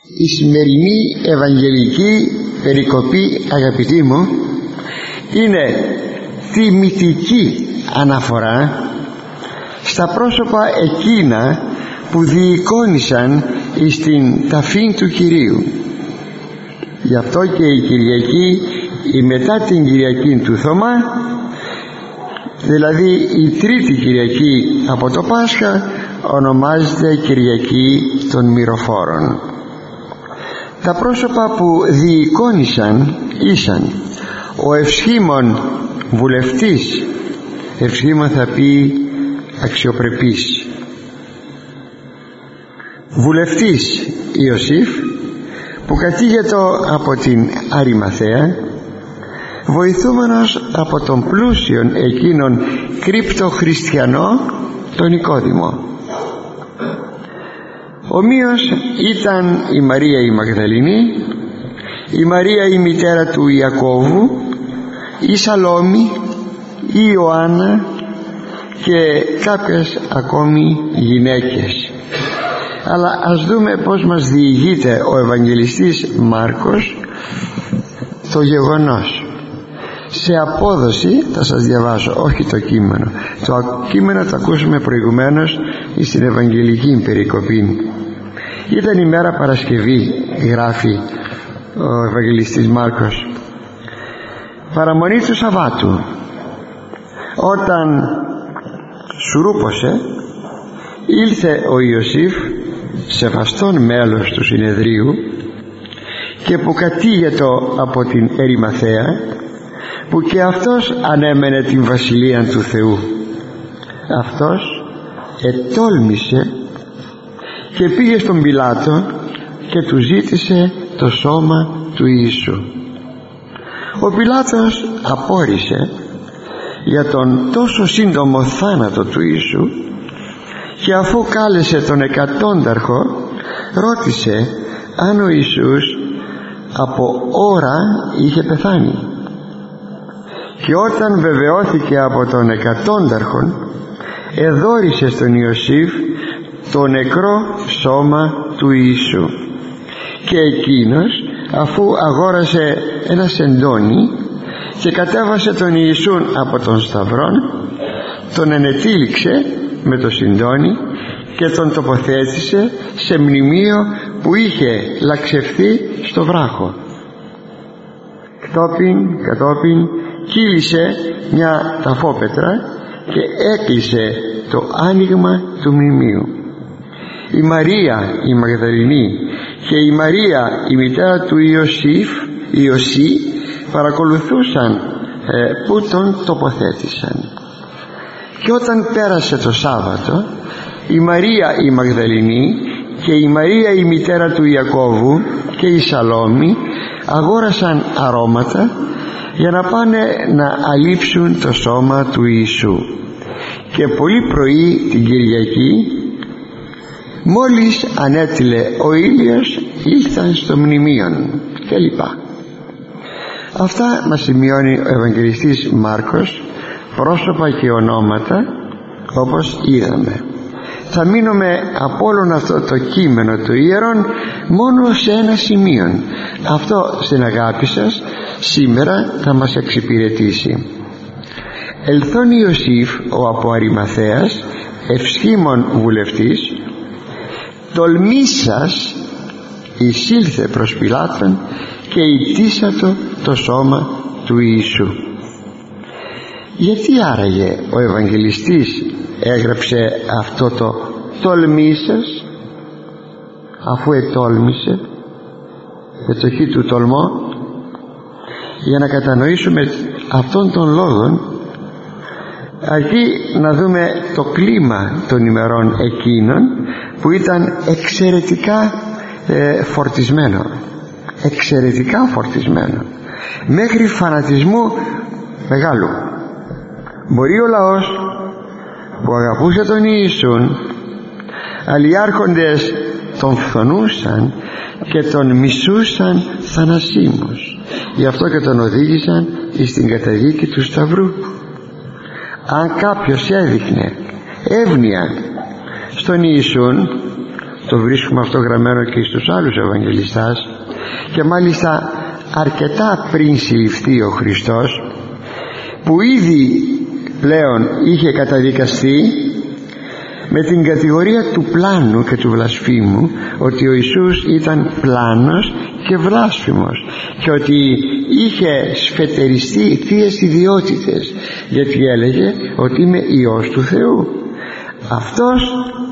Η σημερινή Ευαγγελική περικοπή, αγαπητοί μου, είναι τιμητική αναφορά στα πρόσωπα εκείνα που διεικόνησαν εις την ταφήν του Κυρίου. Γι' αυτό και η Κυριακή, η μετά την Κυριακή του Θωμά, δηλαδή η τρίτη Κυριακή από το Πάσχα, ονομάζεται Κυριακή των Μυροφόρων. Τα πρόσωπα που διεικόνησαν ήσαν ο ευσχήμων βουλευτής, ευσχήμων θα πει αξιοπρεπής, βουλευτής Ιωσήφ, που κατήγεται από την Αριμαθαία, βοηθούμενος από τον πλούσιον εκείνον κρύπτο χριστιανό τον Νικόδημο. Ομοίως ήταν η Μαρία η Μαγδαληνή, η Μαρία η μητέρα του Ιακώβου, η Σαλόμη, η Ιωάννα και κάποιες ακόμη γυναίκες. Αλλά ας δούμε πως μας διηγείται ο Ευαγγελιστής Μάρκος το γεγονός. Σε απόδοση θα σας διαβάσω, όχι το κείμενο. Το κείμενο θα ακούσουμε προηγουμένως στην Ευαγγελική περικοπή. Ήταν η μέρα Παρασκευή, γράφει ο Ευαγγελιστής Μάρκος, παραμονή του Σαββάτου. Όταν σουρούπωσε, ήλθε ο Ιωσήφ, σεβαστόν μέλος του συνεδρίου και που κατήγετο από την Ερημαθαία, που και αυτός ανέμενε την βασιλεία του Θεού. Αυτός ετόλμησε και πήγε στον Πιλάτο και του ζήτησε το σώμα του Ιησού. Ο Πιλάτος απόρρισε για τον τόσο σύντομο θάνατο του Ιησού, και αφού κάλεσε τον εκατόνταρχο, ρώτησε αν ο Ιησούς από ώρα είχε πεθάνει. Και όταν βεβαιώθηκε από τον εκατόνταρχον, εδώρισε στον Ιωσήφ το νεκρό σώμα του Ιησού. Και εκείνος, αφού αγόρασε ένα σεντόνι και κατέβασε τον Ιησούν από τον σταυρόν, τον ενετύλιξε με το σεντόνι και τον τοποθέτησε σε μνημείο που είχε λαξευθεί στο βράχο. Κατόπιν κύλησε μια ταφόπετρα και έκλεισε το άνοιγμα του μνημείου. Η Μαρία η Μαγδαληνή και η Μαρία η μητέρα του Ιωσή παρακολουθούσαν που τον τοποθέτησαν. Και όταν πέρασε το Σάββατο, η Μαρία η Μαγδαληνή και η Μαρία η μητέρα του Ιακώβου και η Σαλόμη αγόρασαν αρώματα για να πάνε να αλείψουν το σώμα του Ιησού. Και πολύ πρωί την Κυριακή, μόλις ανέτειλε ο ήλιος, ήλθαν στο μνημείον κλπ. Αυτά μας σημειώνει ο Ευαγγελιστής Μάρκος, πρόσωπα και ονόματα όπως είδαμε. Θα μείνουμε από όλον αυτό το κείμενο του Ιερών μόνο σε ένα σημείο. Αυτό, στην αγάπη σας, σήμερα θα μας εξυπηρετήσει. Ελθόν Ιωσήφ ο από Αριμαθαίας, ευσχήμων βουλευτής, τολμήσας εισήλθε προς Πιλάτων και ητήσατο το σώμα του Ιησού. Γιατί άραγε ο Ευαγγελιστής έγραψε αυτό το τολμήσας, αφού ετόλμησε με το χ του τολμό? Για να κατανοήσουμε αυτόν τον λόγο, αρκεί να δούμε το κλίμα των ημερών εκείνων, που ήταν εξαιρετικά φορτισμένο μέχρι φανατισμού μεγάλου. Μπορεί ο λαός που αγαπούσε τον Ιησούν, αλλά οι άρχοντες τον φθονούσαν και τον μισούσαν θανασίμως, γι' αυτό και τον οδήγησαν στην καταδίκη του Σταυρού. Αν κάποιος έδειχνε εύνοια στον Ιησούν, Το βρίσκουμε αυτό γραμμένο και στους άλλους Ευαγγελιστάς, και μάλιστα αρκετά πριν συλληφθεί ο Χριστός, που ήδη πλέον είχε καταδικαστεί με την κατηγορία του πλάνου και του βλασφήμου, ότι ο Ιησούς ήταν πλάνος και βλάσφημος και ότι είχε σφετεριστεί θείες ιδιότητες, γιατί έλεγε ότι είμαι Υιός του Θεού. Αυτός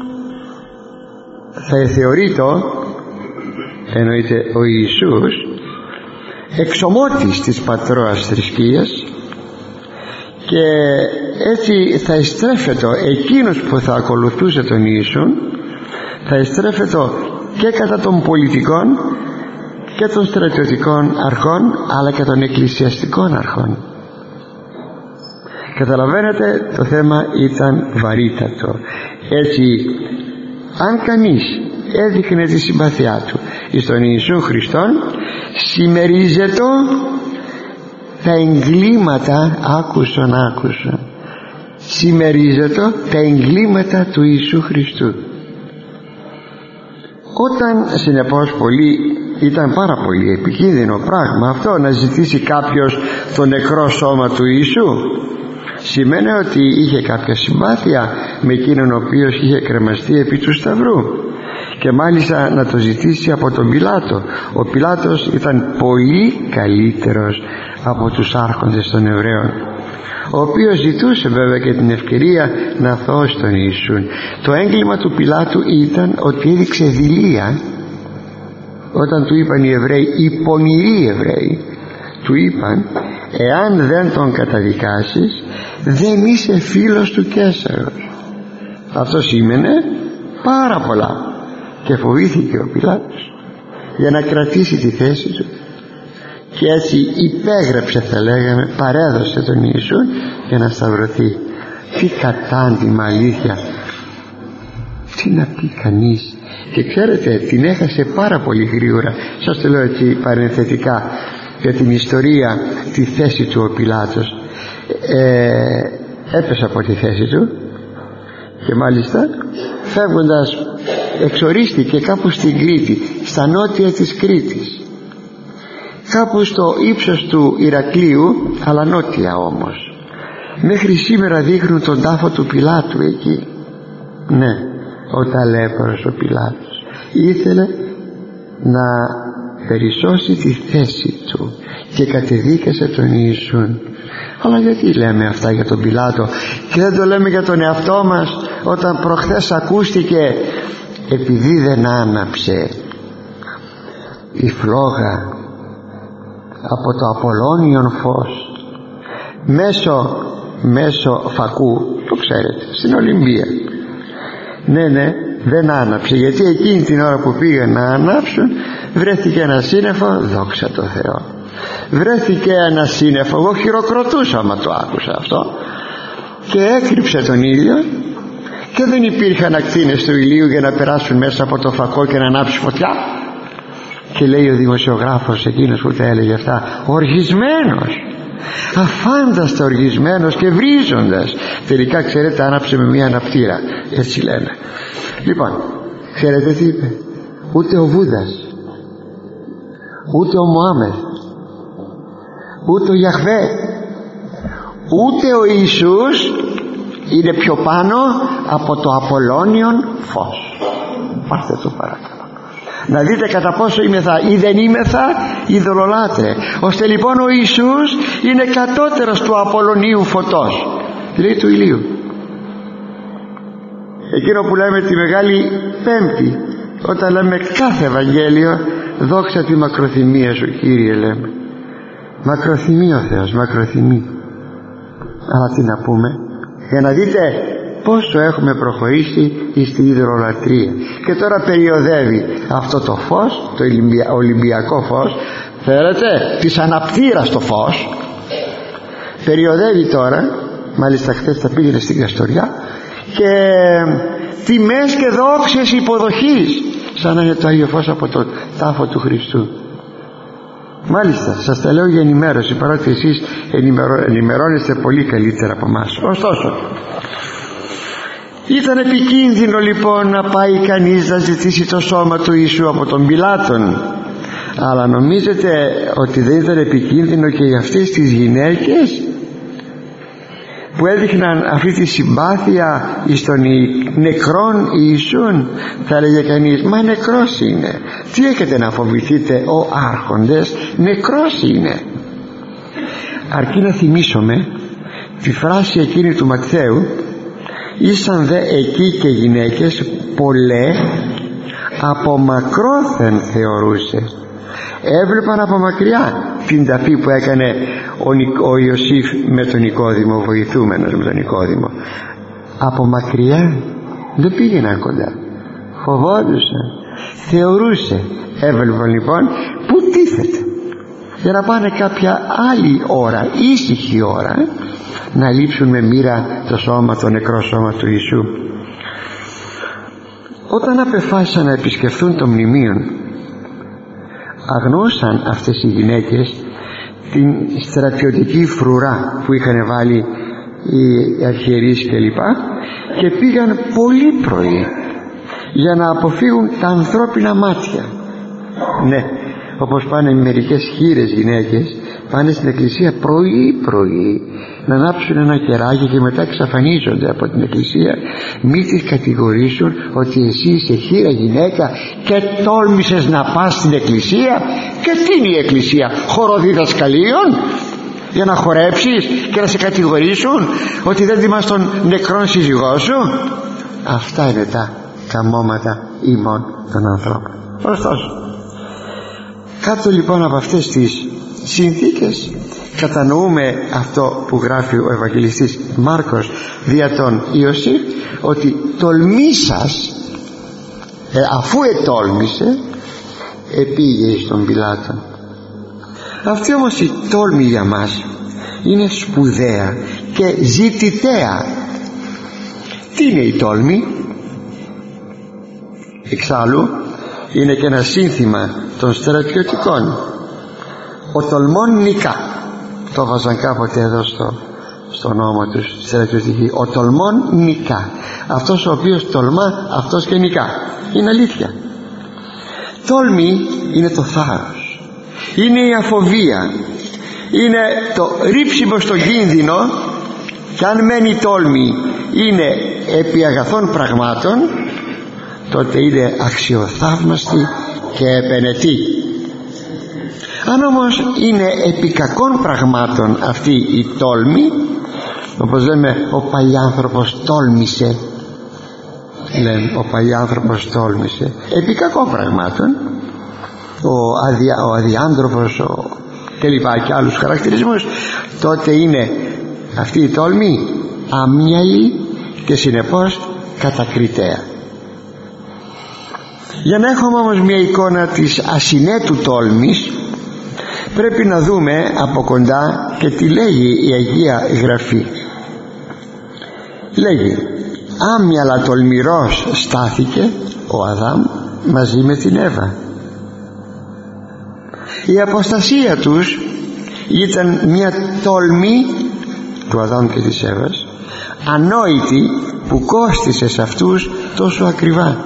θα θεωρείται, εννοείται ο Ιησούς, εξομότης της πατρόας θρησκείας, και έτσι θα εστρέφεται εκείνος που θα ακολουθούσε τον Ιησούν, θα εστρέφεται και κατά των πολιτικών και των στρατιωτικών αρχών, αλλά και των εκκλησιαστικών αρχών. Καταλαβαίνετε, το θέμα ήταν βαρύτατο. Έτσι, αν κανείς έδειχνε τη συμπαθιά του στον Ιησού Χριστόν, συμμερίζεται τα εγκλήματα, άκουσον, συμμερίζεται τα εγκλήματα του Ιησού Χριστού. Όταν συνεπώς ήταν πάρα πολύ επικίνδυνο πράγμα αυτό, να ζητήσει κάποιος το νεκρό σώμα του Ιησού, σημαίνει ότι είχε κάποια συμπάθεια με εκείνον ο οποίος είχε κρεμαστεί επί του Σταυρού, και μάλιστα να το ζητήσει από τον Πιλάτο. Ο Πιλάτος ήταν πολύ καλύτερος από τους άρχοντες των Εβραίων, ο οποίος ζητούσε βέβαια και την ευκαιρία να θώσει τον Ιησού. Το έγκλημα του Πιλάτου ήταν ότι έδειξε δειλία. Όταν του είπαν οι Εβραίοι, οι πονηροί Εβραίοι, του είπαν, εάν δεν τον καταδικάσεις, δεν είσαι φίλος του Καίσαρος. Αυτό σήμαινε πάρα πολλά, και φοβήθηκε ο Πιλάτος για να κρατήσει τη θέση του, και έτσι υπέγραψε, θα λέγαμε, παρέδωσε τον Ιησού για να σταυρωθεί. Τι κατάντημα, αλήθεια, τι να πει κανείς. Και ξέρετε, την έχασε πάρα πολύ γρήγορα. Σας το λέω έτσι παρενθετικά για την ιστορία, τη θέση του ο Πιλάτος. Έπεσε από τη θέση του, και μάλιστα φεύγοντας εξορίστηκε κάπου στην Κρήτη, στα νότια της Κρήτης, κάπου στο ύψος του Ηρακλείου, αλλά νότια όμως. Μέχρι σήμερα δείχνουν τον τάφο του Πιλάτου εκεί. Ναι, ο ταλέπορος ο Πιλάτος ήθελε να περισσώσει τη θέση του και κατεδίκασε τον Ιησούν. Αλλά γιατί λέμε αυτά για τον Πιλάτο και δεν το λέμε για τον εαυτό μας, όταν προχθές ακούστηκε, επειδή δεν άναψε η φλόγα από το Απολλώνιον φως μέσω φακού, το ξέρετε, στην Ολυμπία. Ναι, δεν άναψε, γιατί εκείνη την ώρα που πήγαν να ανάψουν βρέθηκε ένα σύννεφο, δόξα τω Θεώ, βρέθηκε ένα σύννεφο, εγώ χειροκροτούσα άμα το άκουσα αυτό, και έκρυψε τον ήλιο, και δεν υπήρχαν ακτίνες του ηλίου για να περάσουν μέσα από το φακό και να ανάψει φωτιά. Και λέει ο δημοσιογράφος εκείνος που τα έλεγε αυτά, οργισμένος, αφάνταστα οργισμένος και βρίζοντας. Τελικά ξέρετε, άναψε με μία αναπτήρα, έτσι λένε. Λοιπόν, ξέρετε τι είπε? Ούτε ο Βούδας, ούτε ο Μωάμεθ, ούτε ο Ιαχβέ, ούτε ο Ιησούς είναι πιο πάνω από το Απολλώνιον φως. Πάρτε το παρακαλώ, να δείτε κατά πόσο είμεθα ή δεν είμεθα ειδωλολάτρε, ώστε λοιπόν ο Ιησούς είναι κατώτερος του Απολλωνίου φωτός, δηλαδή του ηλίου. Εκείνο που λέμε τη Μεγάλη Πέμπτη, όταν λέμε κάθε Ευαγγέλιο, δόξα τη μακροθυμία σου Κύριε, λέμε μακροθυμεί ο Θεός, μακροθυμεί. Αλλά τι να πούμε, για να δείτε πόσο έχουμε προχωρήσει στη ειδωλολατρία. Και τώρα περιοδεύει αυτό το φως, το Ολυμπιακό φως, θέλετε, της αναπτήρας το φως, περιοδεύει τώρα. Μάλιστα χθες τα πήγαινε στην Καστοριά, και τιμές και δόξες υποδοχής, σαν να είναι το Άγιο Φως από το τάφο του Χριστού. Μάλιστα, σας τα λέω για ενημέρωση, παρότι εσείς ενημερώνεστε πολύ καλύτερα από εμάς. Ωστόσο, Ήταν επικίνδυνο λοιπόν να πάει κανείς να ζητήσει το σώμα του Ιησού από τον Πιλάτον, αλλά νομίζετε ότι δεν ήταν επικίνδυνο και για αυτές τις γυναίκες που έδειχναν αυτή τη συμπάθεια εις τον νεκρόν Ιησούν? Θα έλεγε κανείς, μα νεκρός είναι, τι έχετε να φοβηθείτε ο άρχοντες, νεκρός είναι. Αρκεί να θυμίσουμε τη φράση εκείνη του Ματθαίου, ήσαν δε εκεί και γυναίκες πολλέ, από μακρόθεν θεωρούσε. Έβλεπαν από μακριά την ταφή που έκανε ο Ιωσήφ με τον Νικόδημο, βοηθούμενος με τον Νικόδημο. Από μακριά, δεν πήγαιναν κοντά, φοβόντουσαν, θεωρούσε. Έβλεπαν λοιπόν που τίθεται, για να πάνε κάποια άλλη ώρα, ήσυχη ώρα, να λείψουν με μοίρα το σώμα, το νεκρό σώμα του Ιησού. Όταν απεφάσισαν να επισκεφθούν το μνημείο, αγνώσαν αυτές οι γυναίκες την στρατιωτική φρουρά που είχαν βάλει οι αρχιερείς κλπ, και πήγαν πολύ πρωί για να αποφύγουν τα ανθρώπινα μάτια. Ναι, όπως πάνε μερικές χήρες γυναίκες, πάνε στην εκκλησία πρωί να ανάψουν ένα κεράκι και μετά εξαφανίζονται από την εκκλησία. Μη τις κατηγορήσουν ότι εσύ είσαι χήρα γυναίκα και τόλμησες να πας στην εκκλησία. Και τι είναι η εκκλησία, χώρο διδασκαλίων για να χορέψεις και να σε κατηγορήσουν ότι δεν τιμάς τον νεκρόν σύζυγό σου? Αυτά είναι τα καμώματα ημών των ανθρώπων. Ωστόσο, κάτω λοιπόν από αυτές τις συνθήκες κατανοούμε αυτό που γράφει ο Ευαγγελιστής Μάρκος δια τον Ιωσήφ, ότι τολμήσας, αφού ετόλμησε, επήγε στον Πιλάτον. Αυτή όμως η τόλμη για μας είναι σπουδαία και ζητητέα. Τι είναι η τόλμη? Εξάλλου είναι και ένα σύνθημα των στρατιωτικών. Ο τολμών νικά, το βάζαν κάποτε εδώ στο νόμο τους στρατιωτικοί. Ο τολμών νικά, αυτός ο οποίος τολμά, αυτός και νικά. Είναι αλήθεια. Τόλμη είναι το θάρρος, είναι η αφοβία, είναι το ρίψιμο στο κίνδυνο. Και αν μένει τόλμη είναι επί αγαθών πραγμάτων, τότε είναι αξιοθαύμαστη και επενετή. Αν όμως είναι επί κακών πραγμάτων αυτή η τόλμη, όπως λέμε ο παλιάνθρωπος τόλμησε, λέμε ο παλιάνθρωπος τόλμησε, επί κακών πραγμάτων, ο αδιάντροπος κλπ και άλλους χαρακτηρισμούς, τότε είναι αυτή η τόλμη αμυαλή και συνεπώς κατακριτέα. Για να έχουμε όμως μια εικόνα της ασυνέτου τόλμης, πρέπει να δούμε από κοντά και τι λέγει η Αγία Γραφή. Λέγει, άμυαλα τολμηρός στάθηκε ο Αδάμ μαζί με την Εύα. Η αποστασία τους ήταν μια τόλμη του Αδάμ και της Εύας, ανόητη, που κόστισε σε αυτούς τόσο ακριβά.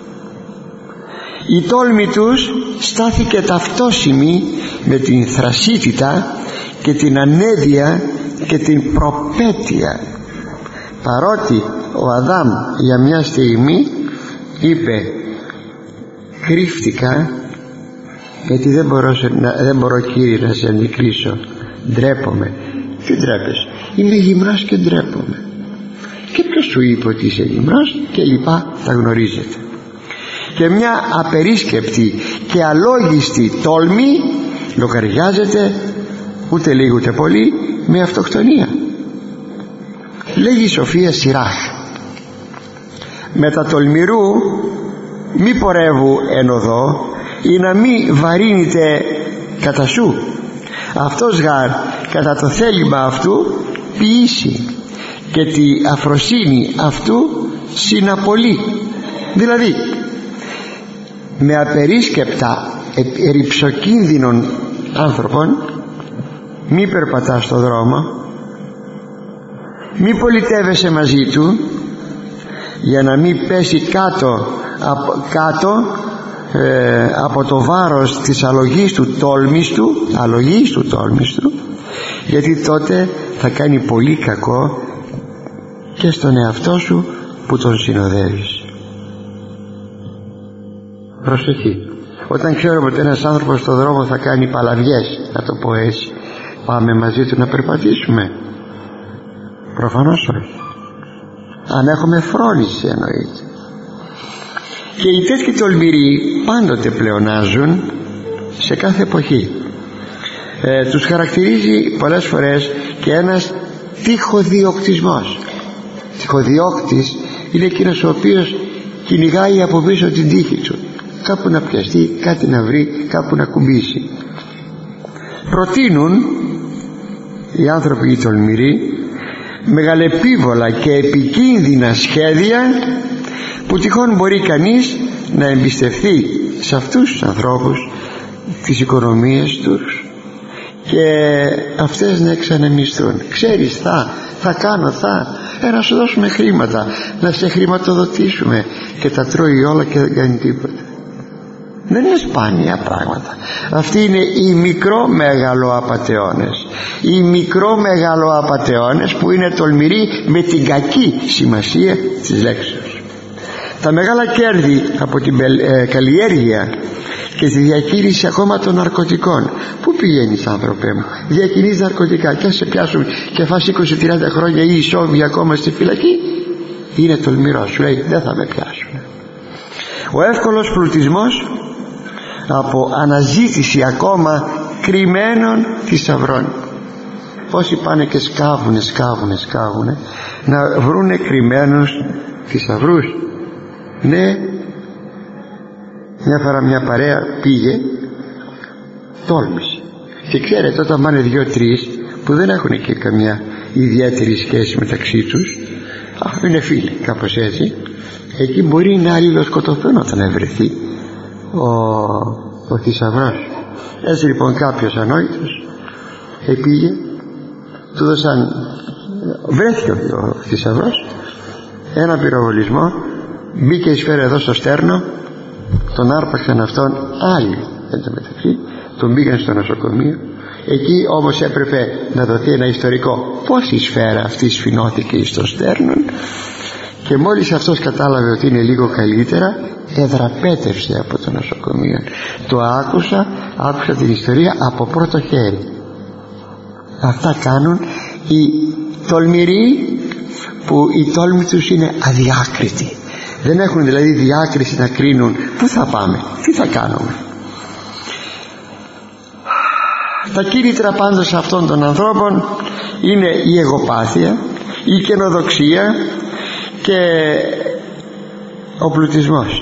Η τόλμη τους στάθηκε ταυτόσιμη με την θρασίτητα και την ανέδεια και την προπέτεια. Παρότι ο Αδάμ για μια στιγμή είπε, κρύφτηκα γιατί δεν μπορώ Κύριε να σε αντικρίσω, ντρέπομαι. Τι ντρέπεσαι? Είμαι γυμνός και ντρέπομαι. Και ποιος σου είπε ότι είσαι γυμνός? Και λοιπά, τα γνωρίζετε. Και μια απερίσκεπτη και αλόγιστη τόλμη λογαριάζεται ούτε λίγο ούτε πολύ με αυτοκτονία. Λέγει η Σοφία Σιράχ, με τα τολμηρού μη πορεύου εν οδό, ή να μη βαρύνεται κατά σου. Αυτός γαρ κατά το θέλημα αυτού ποιήσει, και τη αφροσύνη αυτού συναπολύει. Δηλαδή με απερίσκεπτα ρυψοκίνδυνων άνθρωπων μη περπατάς στο δρόμο, μη πολιτεύεσαι μαζί του, για να μην πέσει κάτω από το βάρος της αλογής του τόλμης του, γιατί τότε θα κάνει πολύ κακό και στον εαυτό σου που τον συνοδεύεις. Προσοχή. Όταν ξέρουμε ότι ένας άνθρωπος στον δρόμο θα κάνει παλαβιές, να το πω έτσι, πάμε μαζί του να περπατήσουμε? Προφανώς όχι. Αν έχουμε φρόνηση εννοείται. Και οι τέτοιοι τολμηροί πάντοτε πλεονάζουν σε κάθε εποχή. Τους χαρακτηρίζει πολλές φορές και ένας τυχοδιοκτισμός. Τυχοδιόκτης είναι εκείνος ο οποίος κυνηγάει από πίσω την τύχη του, κάπου να πιαστεί, κάτι να βρει, κάπου να κουμπίσει. Προτείνουν οι άνθρωποι οι τολμηροί μεγαλεπίβολα και επικίνδυνα σχέδια που τυχόν μπορεί κανείς να εμπιστευτεί σε αυτούς τους ανθρώπους τις οικονομίες τους και αυτές να εξανεμιστούν. Ξέρεις, θα κάνω, να σου δώσουμε χρήματα, να σε χρηματοδοτήσουμε, και τα τρώει όλα και δεν κάνει τίποτα. Δεν είναι σπάνια πράγματα. Αυτοί είναι οι μικρό-μεγαλοαπατεώνες που είναι τολμηροί με την κακή σημασία της λέξης. Τα μεγάλα κέρδη από την καλλιέργεια και τη διακίνηση ακόμα των ναρκωτικών. Πού πηγαίνεις, άνθρωπε μου? Διακινείς ναρκωτικά και σε πιάσουν και φας 20-30 χρόνια ή ισόβια ακόμα στη φυλακή. Είναι τολμηρός, σου λέει δεν θα με πιάσουν. Ο εύκολος πλουτισμός από αναζήτηση ακόμα κρυμμένων θησαυρών. Πόσοι πάνε και σκάβουνε να βρούνε κρυμμένους θησαυρούς. Ναι, μια φορά μια παρέα πήγε, τόλμησε, και ξέρετε όταν πάνε 2-3 που δεν έχουν και καμιά ιδιαίτερη σχέση μεταξύ τους, είναι φίλοι κάπως έτσι, εκεί μπορεί να αλληλοσκοτωθούν όταν ευρεθεί ο θησαυρός. Έτσι λοιπόν κάποιος ανόητος πήγε, του δώσαν, βρέθηκε ο θησαυρός, ένα πυροβολισμό, μπήκε η σφαίρα εδώ στο στέρνο, τον άρπαξαν αυτόν άλλοι εν τω μεταξύ, τον πήγαν στο νοσοκομείο. Εκεί όμως έπρεπε να δοθεί ένα ιστορικό πως η σφαίρα αυτή σφινώθηκε στο στέρνο, και μόλις αυτός κατάλαβε ότι είναι λίγο καλύτερα, εδραπέτευσε από το νοσοκομείο. Το άκουσα την ιστορία από πρώτο χέρι. Αυτά κάνουν οι τολμηροί, που η τόλμη τους είναι αδιάκριτη. Δεν έχουν δηλαδή διάκριση να κρίνουν πού θα πάμε, τι θα κάνουμε. Τα κίνητρα πάντως αυτών των ανθρώπων είναι η εγωπάθεια, η καινοδοξία και ο πλουτισμός.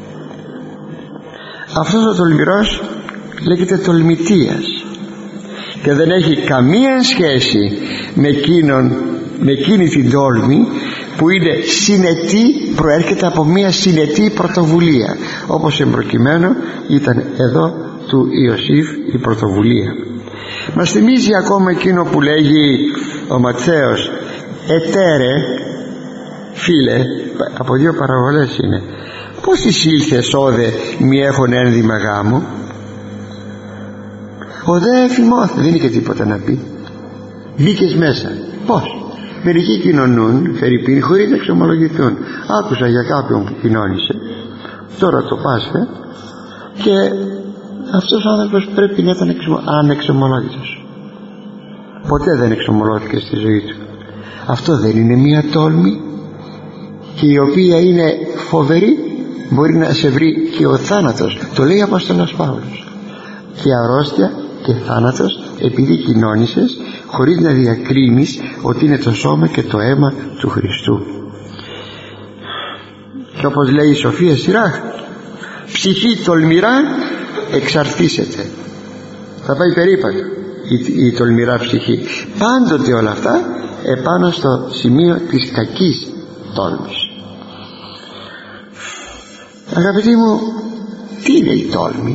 Αυτός ο τολμηρός λέγεται τολμητίας και δεν έχει καμία σχέση με εκείνη την τόλμη που είναι συνετή, προέρχεται από μια συνετή πρωτοβουλία, όπως εμπροκειμένου ήταν εδώ του Ιωσήφ η πρωτοβουλία. Μας θυμίζει ακόμα εκείνο που λέγει ο Ματθαίος, ετέρε φίλε, από 2 παραβολές είναι, πως εισήλθες όδε μη έχων ένδυμα γάμου? Ο δε εφημώθη, δεν είχε τίποτα να πει, μπήκες μέσα. Πως? Μερικοί κοινωνούν φερειπίν χωρίς να εξομολογηθούν. Άκουσα για κάποιον που κοινώνησε, τώρα το Πάσχα, και αυτός ο άνθρωπος πρέπει να ήταν ανεξομολόγητος. Ποτέ δεν εξομολώθηκε στη ζωή του. Αυτό δεν είναι μια τόλμη, και η οποία είναι φοβερή? Μπορεί να σε βρει και ο θάνατος, το λέει ο Απόστολος Παύλος, και αρρώστια και θάνατος επειδή κοινώνησες χωρίς να διακρίνεις ότι είναι το σώμα και το αίμα του Χριστού. Και όπως λέει η Σοφία Σιράχ, ψυχή τολμηρά εξαρτήσεται. Θα πάει περίπατο η τολμηρά ψυχή. Πάντοτε όλα αυτά επάνω στο σημείο της κακής τόλμης. Αγαπητοί μου, τι είναι η τόλμη?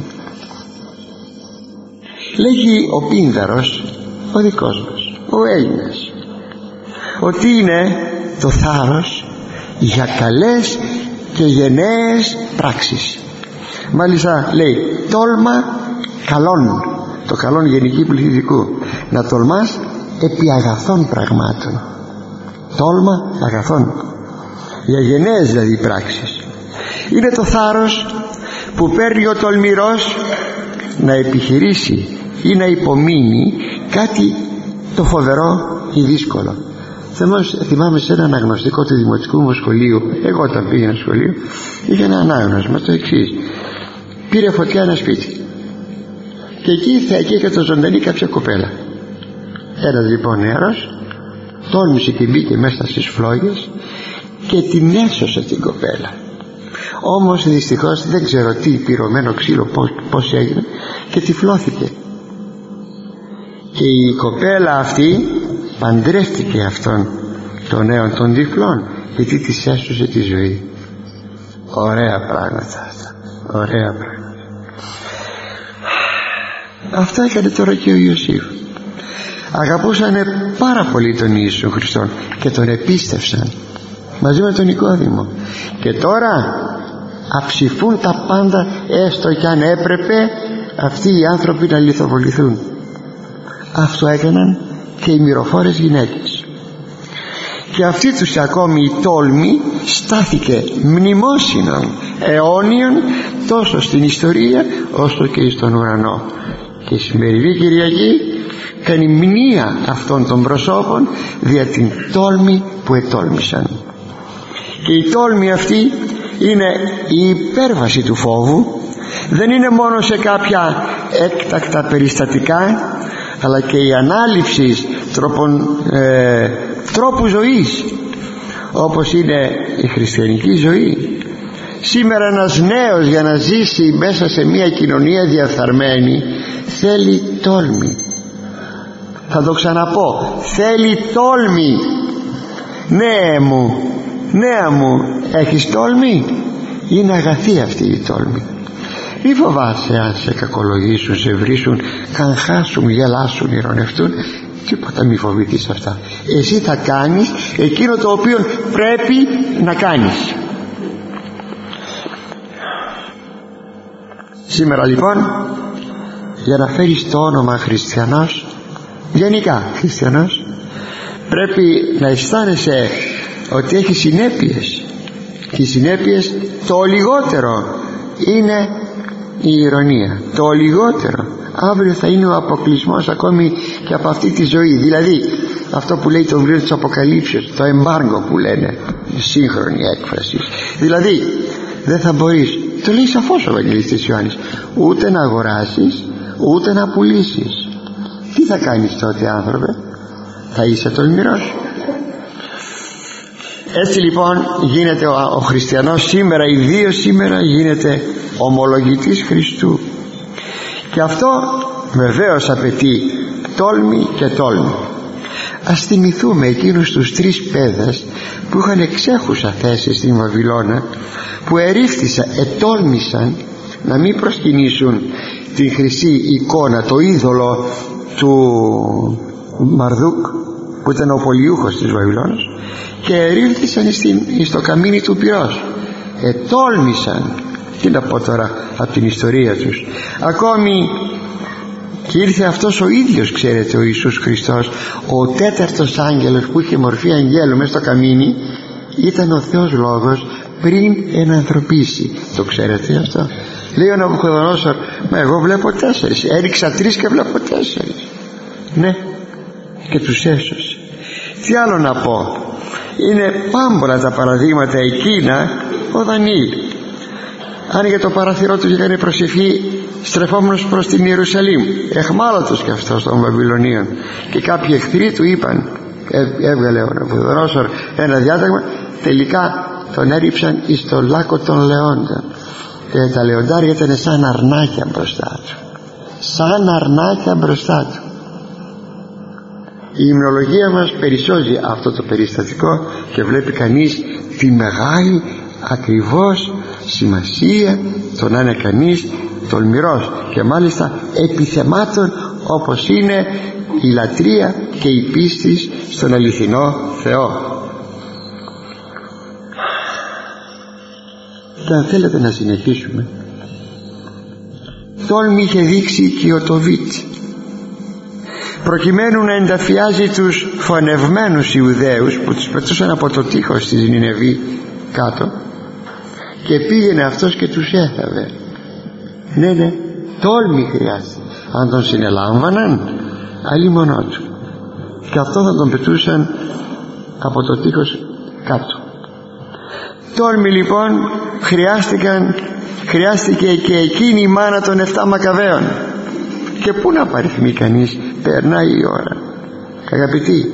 Λέγει ο Πίνδαρος, ο δικός μας, ο Έλληνας, ότι είναι το θάρρος για καλές και γενναίες πράξεις. Μάλιστα λέει τόλμα καλών, το καλών γενική πληθυντικού, να τολμάς επί αγαθών πραγμάτων. Τόλμα αγαθών, για γενναίες δηλαδή πράξεις. Είναι το θάρρος που παίρνει ο τολμηρός να επιχειρήσει ή να υπομείνει κάτι το φοβερό ή δύσκολο. Θυμάμαι σε ένα αναγνωστικό του δημοτικού μου σχολείου, εγώ όταν πήγαινα στο σχολείο, είχε ένα ανάγνωσμα το εξής: πήρε φωτιά ένα σπίτι και εκεί είχε το ζωντανή κάποια κοπέλα. Ένας λοιπόν νεαρός τόλμησε και μπήκε μέσα στις φλόγες και την έσωσε την κοπέλα. Όμως δυστυχώς δεν ξέρω τι πυρωμένο ξύλο πως έγινε και τυφλώθηκε, και η κοπέλα αυτή παντρεύτηκε αυτόν τον νέο των τυφλών, γιατί της έσωσε τη ζωή. Ωραία πράγματα αυτά, ωραία πράγματα. Αυτά έκανε τώρα και ο Ιωσήφ. Αγαπούσανε πάρα πολύ τον Ιησού Χριστόν και τον επίστευσαν μαζί με τον Νικόδημο, και τώρα αψηφούν τα πάντα, έστω κι αν έπρεπε αυτοί οι άνθρωποι να λιθοβοληθούν. Αυτό έκαναν και οι μυροφόρες γυναίκες, και αυτή τους ακόμη η τόλμη στάθηκε μνημόσυνον αιώνιον τόσο στην ιστορία όσο και στον ουρανό. Και η σημερινή Κυριακή κάνει μνήα αυτών των προσώπων δια την τόλμη που ετόλμησαν. Και η τόλμη αυτή είναι η υπέρβαση του φόβου. Δεν είναι μόνο σε κάποια έκτακτα περιστατικά, αλλά και η ανάληψη τρόπου ζωής, όπως είναι η χριστιανική ζωή. Σήμερα ένας νέος για να ζήσει μέσα σε μια κοινωνία διαφθαρμένη θέλει τόλμη. Θα το ξαναπώ, θέλει τόλμη. Νέα μου, έχεις τόλμη? Είναι αγαθή αυτή η τόλμη. Μη φοβάσαι αν σε κακολογήσουν, σε βρίσουν, καγχάσουν, γελάσουν, ειρωνευτούν. Τίποτα μη φοβηθείς αυτά. Εσύ θα κάνεις εκείνο το οποίο πρέπει να κάνεις. Σήμερα λοιπόν, για να φέρεις το όνομα χριστιανός, γενικά χριστιανός, πρέπει να αισθάνεσαι ότι έχει συνέπειες, και οι συνέπειες το λιγότερο είναι η ηρωνία, το λιγότερο. Αύριο θα είναι ο αποκλεισμός ακόμη και από αυτή τη ζωή. Δηλαδή αυτό που λέει το βιβλίο της Αποκαλύψεως, το εμπάργκο που λένε, η σύγχρονη έκφραση. Δηλαδή δεν θα μπορείς, το λέει σαφώς ο Ευαγγελιστής Ιωάννης, ούτε να αγοράσεις ούτε να πουλήσεις. Τι θα κάνεις τότε, άνθρωπε? Θα είσαι τολμηρός? Έτσι λοιπόν γίνεται ο χριστιανός σήμερα, ιδίως σήμερα, γίνεται ομολογητής Χριστού, και αυτό βεβαίως απαιτεί τόλμη και τόλμη. Ας θυμηθούμε εκείνους τους 3 παιδες που είχαν εξέχουσα θέση στην Βαβυλώνα, που ετόλμησαν να μην προσκυνήσουν την χρυσή εικόνα, το είδωλο του Μαρδούκ που ήταν ο πολιούχος της Βαβυλώνας, και ερίφθησαν στο καμίνι του πυρός. Ετόλμησαν. Τι να πω τώρα από την ιστορία τους. Ακόμη και ήρθε αυτός ο ίδιος, ξέρετε, ο Ιησούς Χριστός, ο 4ος άγγελος που είχε μορφή αγγέλου μέσα στο καμίνι, ήταν ο Θεός Λόγος πριν ενανθρωπίσει. Το ξέρετε αυτό? Λέει ο Ναβουχοδονόσορ, μα εγώ βλέπω 4, έριξα 3 και βλέπω 4. Ναι, και τους έσωσε. Τι άλλο να πω? Είναι πάμπολα τα παραδείγματα εκείνα. Ο Δανιήλ άνοιγε το παράθυρό του και έκανε προσευχή στρεφόμενος προς την Ιερουσαλήμ, εχμάλωτος και αυτός των Βαβυλωνίων, και κάποιοι εχθροί του είπαν, έβγαλε ο Ναβουχοδονόσορ ένα διάταγμα, τελικά τον έριψαν εις το λάκκο των λεόντων, και τα λεοντάρια ήταν σαν αρνάκια μπροστά του, σαν αρνάκια μπροστά του. Η υμνολογία μας περισσώζει αυτό το περιστατικό και βλέπει κανείς τη μεγάλη ακριβώς σημασία το να είναι κανείς τολμηρός, και μάλιστα επιθεμάτων όπως είναι η λατρεία και η πίστη στον αληθινό Θεό. Και αν θέλετε να συνεχίσουμε, τόλμη είχε δείξει και ο Τοβίτ, προκειμένου να ενταφιάζει τους φωνευμένους Ιουδαίους που τους πετούσαν από το τείχος της Νινεβή κάτω, και πήγαινε αυτός και τους έθαβε. Ναι, τόλμη χρειάζεται. Αν τον συνελάμβαναν, αλίμονό του, και αυτό θα τον πετούσαν από το τείχος κάτω. Τόλμη λοιπόν χρειάστηκε και εκείνη η μάνα των 7 Μακαβαίων. Και πού να παριθμεί κανείς, περνάει η ώρα. Αγαπητοί,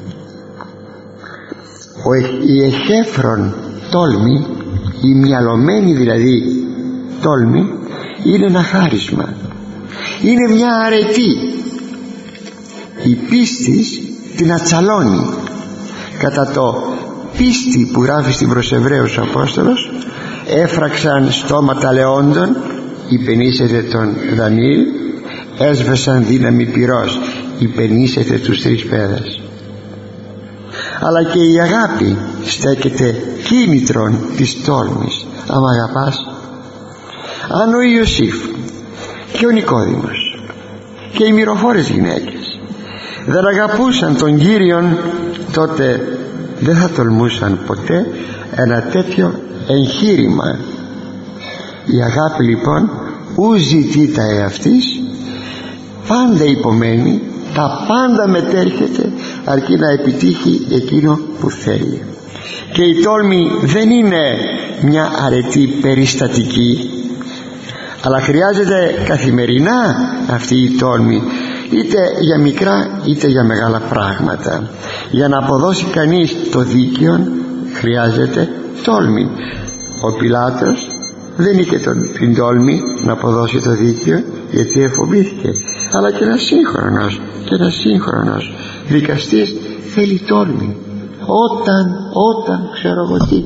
η εχέφρον τόλμη, η μυαλωμένη δηλαδή τόλμη, είναι ένα χάρισμα, είναι μια αρετή. Η πίστη την ατσαλώνει. Κατά το πίστη που γράφει στην προς Εβραίους ο Απόστολος, έφραξαν στόματα λεόντων, υπενήσετε τον Δανιήλ, έσβεσαν δύναμη πυρός, υπενήσετε τους 3 παίδες. Αλλά και η αγάπη στέκεται κίνητρον της τόλμης. Αν αγαπάς, αν ο Ιωσήφ και ο Νικόδημος και οι μυροφόρες γυναίκες δεν αγαπούσαν τον Κύριον, τότε δεν θα τολμούσαν ποτέ ένα τέτοιο εγχείρημα. Η αγάπη λοιπόν ου ζητεί τα εαυτής, πάντα υπομένει, τα πάντα μετέρχεται, αρκεί να επιτύχει εκείνο που θέλει. Και η τόλμη δεν είναι μια αρετή περιστατική, αλλά χρειάζεται καθημερινά αυτή η τόλμη, είτε για μικρά είτε για μεγάλα πράγματα. Για να αποδώσει κανείς το δίκαιο χρειάζεται τόλμη. Ο Πιλάτος δεν είχε την τόλμη να αποδώσει το δίκαιο, γιατί εφοβήθηκε. Αλλά και ένας σύγχρονος δικαστής θέλει τόλμη, όταν ξέρω εγώ τι.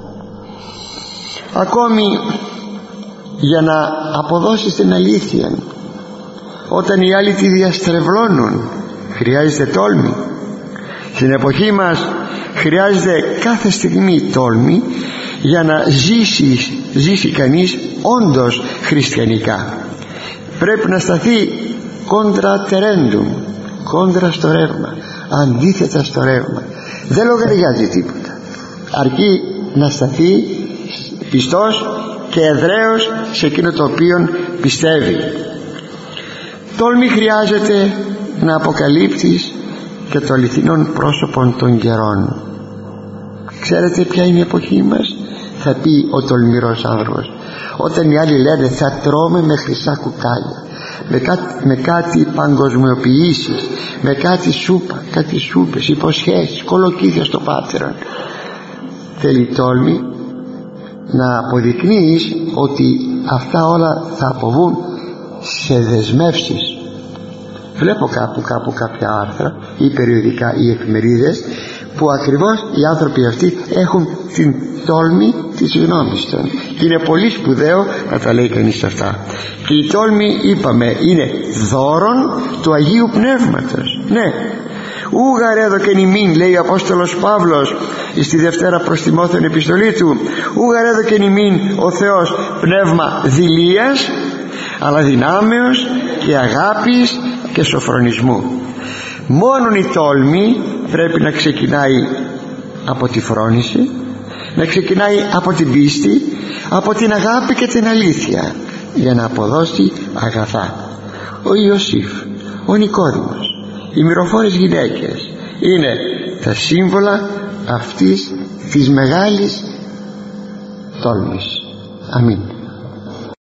Ακόμη για να αποδώσεις την αλήθεια, όταν οι άλλοι τη διαστρεβλώνουν, χρειάζεται τόλμη. Στην εποχή μας χρειάζεται κάθε στιγμή τόλμη για να ζήσει κανείς όντως χριστιανικά. Πρέπει να σταθεί κόντρα τερέντουμ, κόντρα στο ρεύμα, αντίθετα στο ρεύμα. Δεν λογαριάζει τίποτα, αρκεί να σταθεί πιστός και εδραίος σε εκείνο το οποίο πιστεύει. Τόλμη χρειάζεται να αποκαλύπτεις και το αληθινόν πρόσωπον των καιρών. Ξέρετε ποια είναι η εποχή μας? Θα πει ο τολμηρός άνθρωπος, όταν οι άλλοι λένε θα τρώμε με χρυσά κουτάλια, με κάτι παγκοσμιοποιήσεις, με κάτι σούπα, κάτι σούπες, υποσχέσεις, κολοκύθια στο πάτερον. Θέλει τόλμη να αποδεικνύεις ότι αυτά όλα θα αποβούν σε δεσμεύσεις. Βλέπω κάπου κάποια άρθρα ή περιοδικά ή εφημερίδες που ακριβώς οι άνθρωποι αυτοί έχουν την τόλμη της γνώμης των, και είναι πολύ σπουδαίο να τα λέει κανείς αυτά. Και η τόλμη, είπαμε, είναι δώρον του Αγίου Πνεύματος. Ναι, ούγαρ έδωκεν ημίν, λέει ο Απόστολος Παύλος στη Δευτέρα προς Τιμόθεον επιστολή του, ούγαρ έδωκεν ημίν ο Θεός πνεύμα δειλίας, αλλά δυνάμεως και αγάπης και σοφρονισμού. Μόνον η τόλμη πρέπει να ξεκινάει από τη φρόνηση, να ξεκινάει από την πίστη, από την αγάπη και την αλήθεια, για να αποδώσει αγαθά. Ο Ιωσήφ, ο Νικόδημος, οι μυροφόρες γυναίκες είναι τα σύμβολα αυτής της μεγάλης τόλμης. Αμήν.